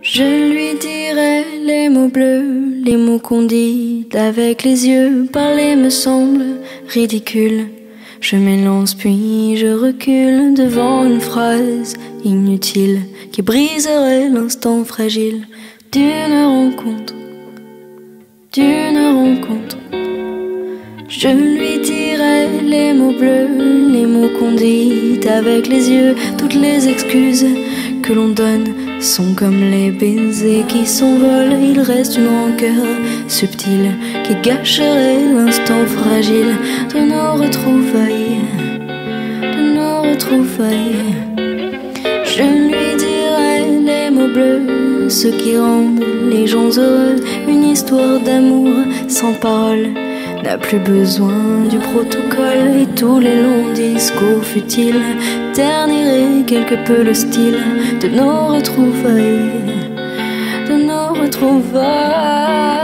Je lui dirai les mots bleus, les mots qu'on dit avec les yeux. Parler me semble ridicule. Je m'élance puis je recule devant une phrase inutile qui briserait l'instant fragile d'une rencontre, d'une rencontre. Je lui dirai les mots bleus, les mots qu'on dit avec les yeux. Toutes les excuses que l'on donne sont comme les baisers qui s'envolent. Il reste une rancœur subtile qui gâcherait l'instant fragile de nos retrouvailles, de nos retrouvailles. Je lui dirai les mots bleus, ceux qui rendent les gens heureux. Une histoire d'amour sans parole n'a plus besoin du protocole. Et tous les longs discours futiles terniraient quelque peu le style de nos retrouvailles, de nos retrouvailles.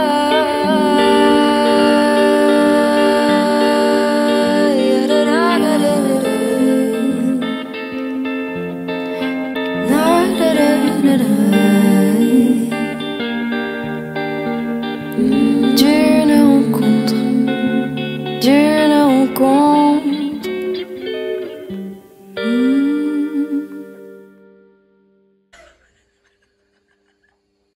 D'une rencontre, d'une rencontre.